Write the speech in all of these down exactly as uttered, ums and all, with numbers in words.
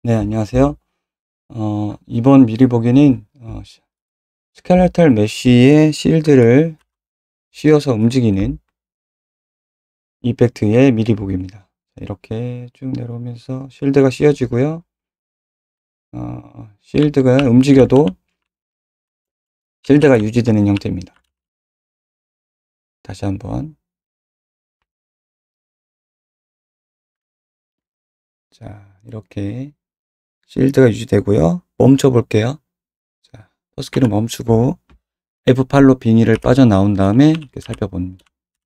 네, 안녕하세요. 어, 이번 미리 보기는 어, 시- 스켈레탈 메쉬의 실드를 씌워서 움직이는 이펙트의 미리 보기입니다. 이렇게 쭉 내려오면서 실드가 씌워지고요. 어, 실드가 움직여도 실드가 유지되는 형태입니다. 다시 한번. 자, 이렇게 실드가 유지되고요. 멈춰 볼게요. 자, 퍼스키를 멈추고 에프 팔로 비닐을 빠져나온 다음에 이렇게 살펴봅니다.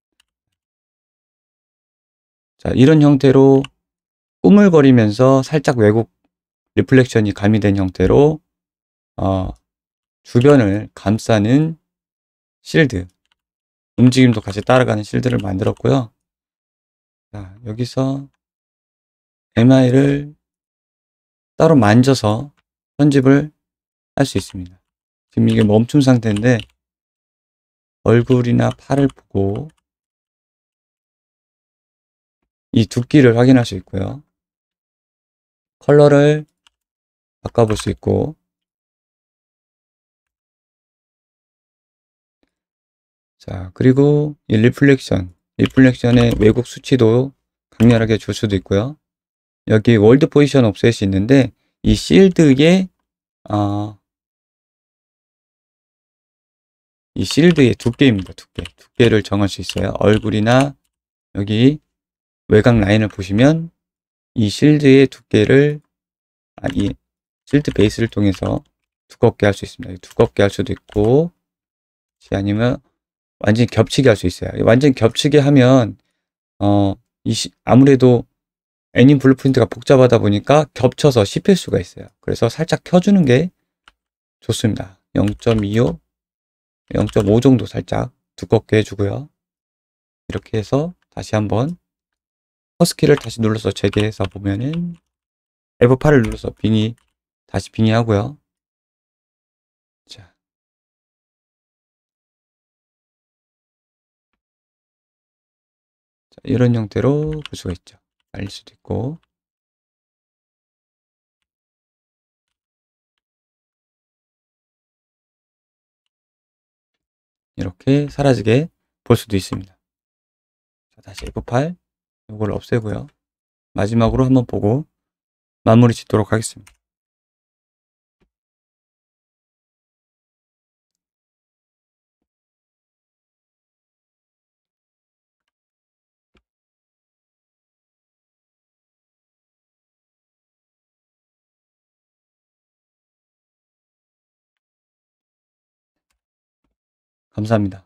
자, 이런 형태로 꾸물거리면서 살짝 왜곡 리플렉션이 가미된 형태로 어, 주변을 감싸는 실드, 움직임도 같이 따라가는 실드를 만들었고요. 자, 여기서 엠아이를 따로 만져서 편집을 할 수 있습니다. 지금 이게 멈춘 상태인데 얼굴이나 팔을 보고 이 두께를 확인할 수 있고요. 컬러를 바꿔볼 수 있고, 자, 그리고 이 리플렉션, 리플렉션의 왜곡 수치도 강렬하게 줄 수도 있고요. 여기 월드 포지션 옵셋이 있는데 이 실드의 어, 이 실드의 두께입니다. 두께. 두께를 정할 수 있어요. 얼굴이나 여기 외곽 라인을 보시면 이 실드의 두께를 아, 이 실드 베이스를 통해서 두껍게 할 수 있습니다. 두껍게 할 수도 있고 아니면 완전히 겹치게 할 수 있어요. 완전히 겹치게 하면 어, 이 시, 아무래도 애님 블루프린트가 복잡하다 보니까 겹쳐서 씹힐 수가 있어요. 그래서 살짝 켜주는 게 좋습니다. 영 점 이오, 영 점 오 정도 살짝 두껍게 해주고요. 이렇게 해서 다시 한번 허스키를 다시 눌러서 재개해서 보면은 에프 팔을 눌러서 빙의 다시 빙의하고요. 자, 자, 이런 형태로 볼 수가 있죠. 날릴 수도 있고 이렇게 사라지게 볼 수도 있습니다. 자, 다시 에프 팔 이걸 없애고요. 마지막으로 한번 보고 마무리 짓도록 하겠습니다. 감사합니다.